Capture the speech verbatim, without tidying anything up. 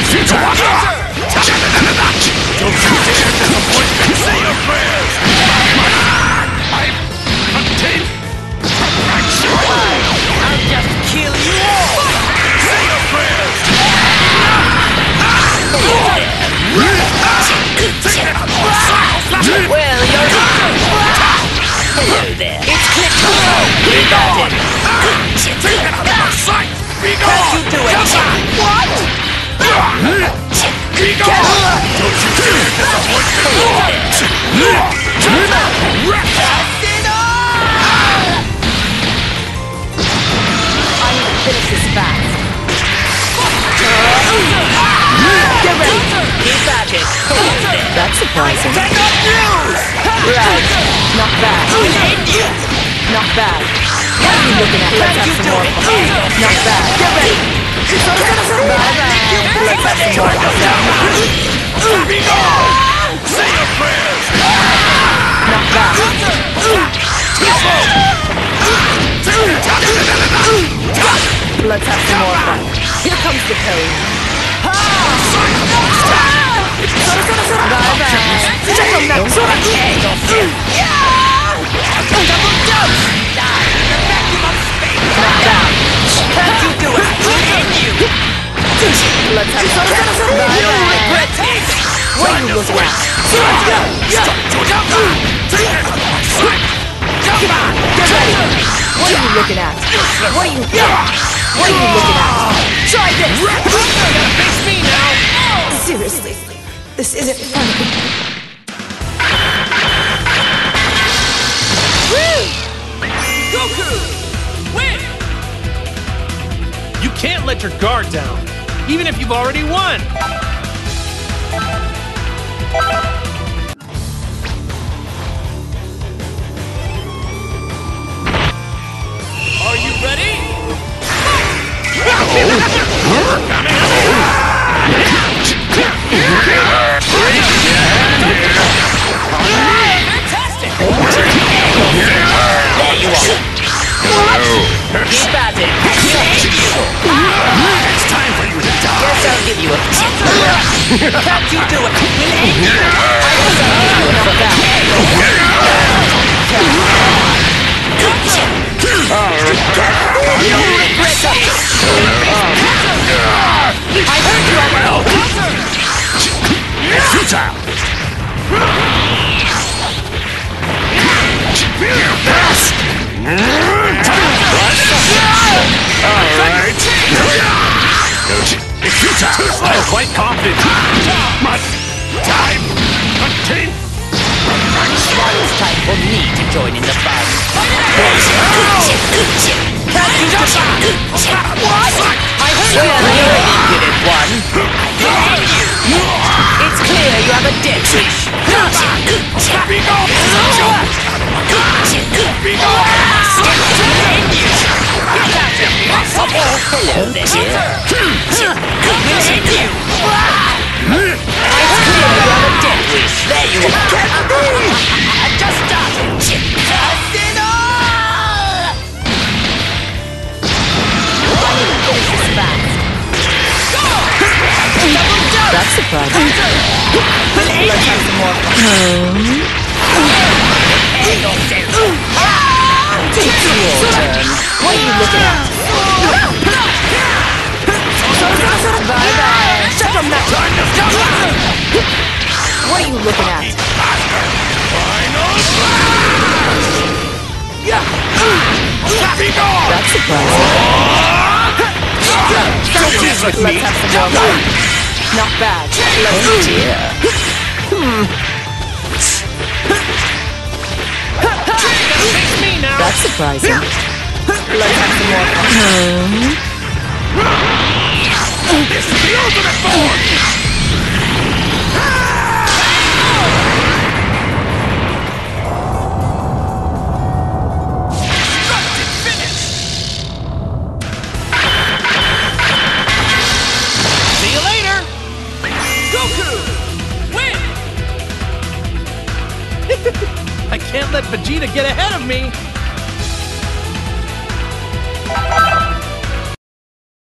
Don't you dare disappoint me! Say your prayers! I'm contained! I'll just kill you all! Say your prayers! Well, you're... Hello there. It's Click-Claw! Be gone! Take Get out of my sight! Be gone! Can't you do it? What? Be gone! Don't you dare disappoint me! I need to finish this fast. Get ready. Keep at it. That's surprising. Right. Not bad. Not bad. What are you looking at? Let's have some more fun. Not bad. Get ready. Bye-bye. Let's have some more fun. Be gone! Say your prayers! Not bad. Let's have some more fun. Here comes the code. Bye-bye. Check them now. Double jump! Not bad. Can't you do it? Let's have some fun. Bye-bye. What are you looking at? Let's go! Jump on! Jump on! Get ready! What are you looking at? What are you... What are you looking at? Try this! Face me now! Seriously, this isn't funny. Woo! Goku! Win! You can't let your guard down, even if you've already won! Are you ready? Fantastic! There you are. What? Keep at it. It's time for you to die! Guess I'll give you a tip. Can't you do it? We'll end you. I was on you for that. You'll regret this. I heard you all well. Futile! Alright! It's futile! I'm quite confident! Must time contain! It's time for me to join in the fun. Can't you just... What? I heard you all you're an impudent one. It's clear you have a death wish. Be gone! Be gone! Hello there. We'll end you. It's clear you have a death wish. There you are. I just started. Just it all! I need to finish this fast. That's surprising. Let's have some more fun. Take your turn. What are you looking at? Bye-bye. Shut your mouth. What are you looking at? That's surprising. Let's have some more fun. Not bad. Let's oh dear. Hmm. That's surprising. Let's have some more fun. This is the ultimate form! See you later! Goku! Win! I can't let Vegeta get ahead of me!